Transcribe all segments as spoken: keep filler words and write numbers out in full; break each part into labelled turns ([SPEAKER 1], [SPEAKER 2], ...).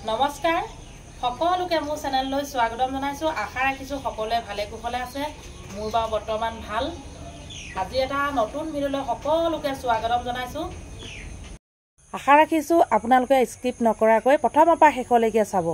[SPEAKER 1] নমস্কাৰ সকলোকে মোৰ চেনেললৈ স্বাগতম জনাইছো। আশা ৰাখিছো সকলোৱে ভালে কুশলে আছে। মোৰ বা বৰ্তমান ভাল। আজি এটা নতুন ভিডিঅ'লৈ সকলোকে স্বাগতম জনাইছো। আশা ৰাখিছো আপোনালোকে স্কিপ নকৰাকৈ প্ৰথমৰ পৰা শেষলৈকে চাব।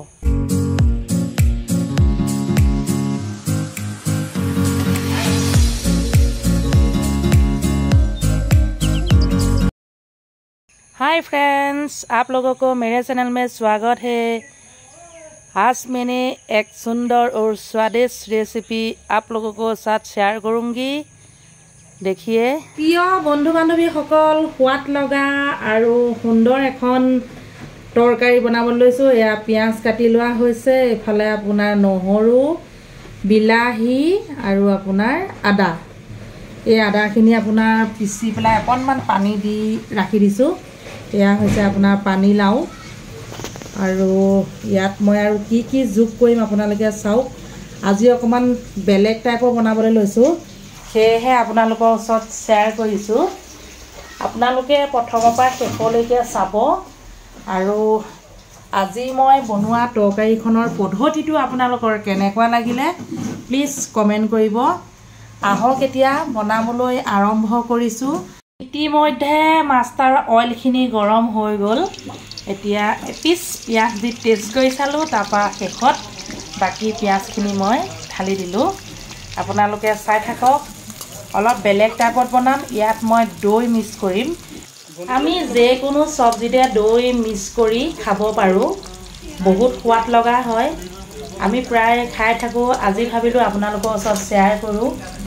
[SPEAKER 1] हाय फ्रेंड्स, आप लोगों को मेरे चैनल में स्वागत है। आज मैंने एक सुंदर और स्वादिष्ट रेसिपी आप लोगों को साथ शेयर करूंगी। देखिए प्रिय बंधु बान्धवी सकल स्वाद लगा और सुंदर एखन तरकारी बनाबले लैसो। या पियाज काटि लोৱা হৈছে, এফালে আপোনাৰ নহৰু, বিলাহী আৰু আপোনাৰ আদা। এই আদাখিনি আপোনাৰ পিচি পেলাই অকণমান পানী দি ৰাখি দিছো। এয়া হৈছে আপোনাৰ পানী লাও আৰু ইয়াত মই আৰু কি কি যোগ কৰিম আপোনালোকে চাওক। আজি অকমান বেলেগ টাইপৰ বনাবলৈ লৈছো, সেয়েহে আপোনালোকৰ ওচৰত শ্বেয়াৰ কৰিছো। আপোনালোকে প্ৰথমৰ পৰা শেষলৈকে চাব আৰু আজি মই বনোৱা তৰকাৰীখনৰ পদ্ধতিটো আপোনালোকৰ কেনেকুৱা লাগিলে প্লিজ কমেন্ট কৰিব। আহক এতিয়া বনাবলৈ আৰম্ভ কৰিছো। ইতিমধ্যে মাষ্টাৰ অইলখিনি গৰম হৈ গ'ল। এতিয়া এপিচ পিয়াজ দি টেষ্ট কৰি চালো, তাৰপৰা শেষত বাকি পিয়াজখিনি মই ঢালি দিলোঁ। আপোনালোকে চাই থাকক। অলপ বেলেগ টাইপত বনাম। ইয়াত মই দৈ মিক্স কৰিম। আমি যিকোনো চব্জিতে দৈ মিক্স কৰি খাব পাৰোঁ, বহুত সোৱাদ লগা হয়। আমি প্ৰায় খাই থাকোঁ। আজি ভাবিলোঁ আপোনালোকৰ ওচৰত শ্বেয়াৰ কৰোঁ।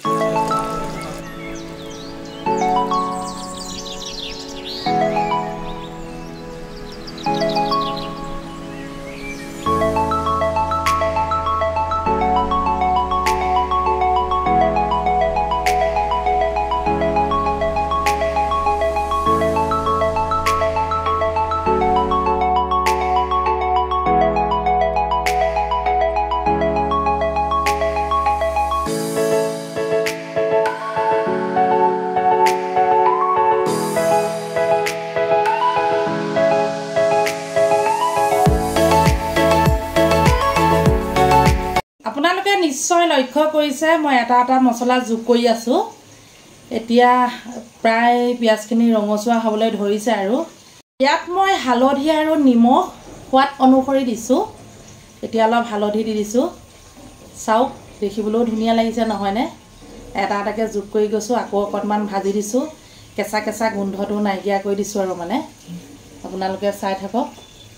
[SPEAKER 1] আপোনালোকে নিশ্চয় লক্ষ্য কৰিছে মই এটা এটা মছলা যোগ কৰি আছো। এতিয়া প্ৰায় পিয়াজখিনি ৰঙচুৱা হ'বলৈ ধৰিছে আৰু ইয়াত মই হালধি আৰু নিমখ সোৱাদ অনুসৰি দিছো। এতিয়া অলপ হালধি দি দিছো। চাওক, দেখিবলৈও ধুনীয়া লাগিছে নহয়নে? এটা এটাকে যোগ কৰি গৈছো, আকৌ অকণমান ভাজি দিছো। কেঁচা কেঁচা গোন্ধটো নাইকিয়া কৰি দিছো আৰু মানে আপোনালোকে চাই থাকক।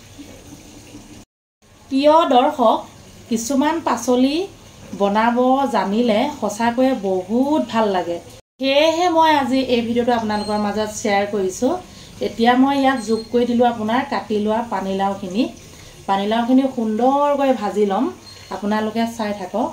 [SPEAKER 1] প্ৰিয় দৰ্শক, কিছুমান পাচলি বনাব জানিলে সঁচাকৈয়ে বহুত ভাল লাগে। সেয়েহে মই আজি এই ভিডিঅ'টো আপোনালোকৰ মাজত শ্বেয়াৰ কৰিছোঁ। এতিয়া মই ইয়াত যোগ কৰি দিলোঁ আপোনাৰ কাটি লোৱা পানীলাওখিনি। পানীলাওখিনি সুন্দৰকৈ ভাজি ল'ম। আপোনালোকে চাই থাকক।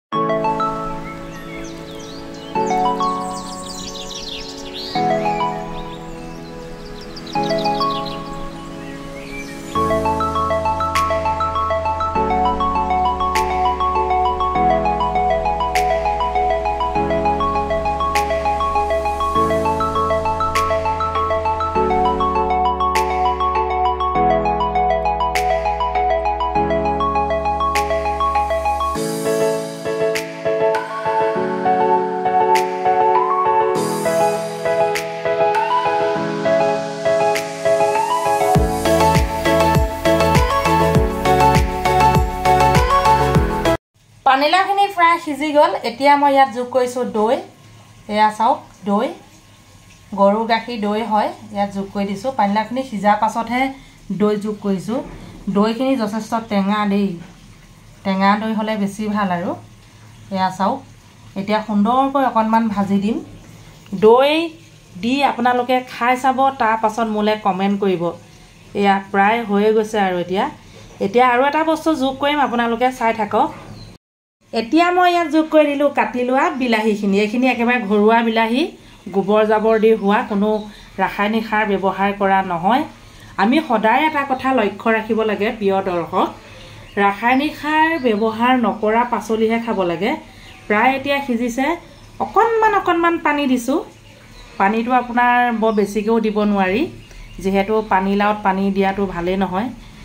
[SPEAKER 1] পানীলাওখিনি প্ৰায় সিজি গ'ল। এতিয়া মই ইয়াত যোগ কৰিছোঁ দৈ। এয়া চাওক, দৈ গৰু গাখীৰ দৈ হয়, ইয়াত যোগ কৰি দিছোঁ। পানীলাওখিনি সিজাৰ পাছতহে দৈ যোগ কৰিছোঁ। দৈখিনি যথেষ্ট টেঙা দেই, টেঙা দৈ হ'লে বেছি ভাল আৰু। এয়া চাওক, এতিয়া সুন্দৰকৈ অকণমান ভাজি দিম। দৈ দি আপোনালোকে খাই চাব, তাৰ পাছত মোলৈ কমেণ্ট কৰিব। এয়া প্ৰায় হৈয়ে গৈছে আৰু এতিয়া এতিয়া আৰু এটা বস্তু যোগ কৰিম, আপোনালোকে চাই থাকক। এতিয়া মই ইয়াত যোগ কৰি দিলোঁ কাটি লোৱা বিলাহীখিনি। এইখিনি একেবাৰে ঘৰুৱা বিলাহী, গোবৰ জাবৰ দি হোৱা, কোনো ৰাসায়নিক সাৰ ব্যৱহাৰ কৰা নহয়। আমি সদায় এটা কথা লক্ষ্য ৰাখিব লাগে প্ৰিয় দৰ্শক, ৰাসায়নিক সাৰ ব্যৱহাৰ নকৰা পাচলিহে খাব লাগে। প্ৰায় এতিয়া সিজিছে, অকণমান অকণমান পানী দিছোঁ। পানীটো আপোনাৰ বৰ বেছিকৈও দিব নোৱাৰি, যেহেতু পানীলাওত পানী দিয়াটো ভালেই নহয়।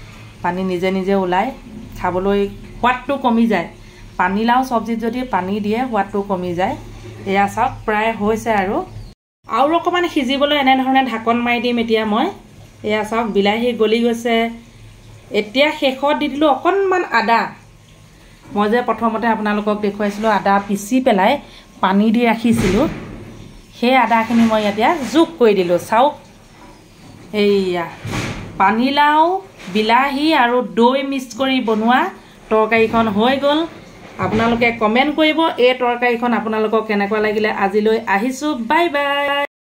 [SPEAKER 1] পানী নিজে নিজে ওলায় খাবলৈ সোৱাদটো কমি যায় পানীলাও চব্জিত যদি পানী দিয়ে সোৱাদটো কমি যায় এয়া চাওক প্ৰায় হৈছে আৰু আৰু অকণমান সিজিবলৈ এনেধৰণে ঢাকন মাৰি দিম এতিয়া মই এয়া চাওক বিলাহী গলি গৈছে এতিয়া শেষত দি দিলোঁ অকণমান আদা মই যে প্ৰথমতে আপোনালোকক দেখুৱাইছিলোঁ আদা পিচি পেলাই পানী দি ৰাখিছিলোঁ সেই আদাখিনি মই এতিয়া যোগ কৰি দিলোঁ চাওক এইয়া পানীলাও বিলাহী আৰু দৈ মিক্স কৰি বনোৱা তৰকাৰীখন হৈ গ'ল আপোনালোকে কমেণ্ট কৰিব এই তৰকাৰীখন আপোনালোকক কেনেকুৱা লাগিলে আজিলৈ আহিছোঁ বাই বাই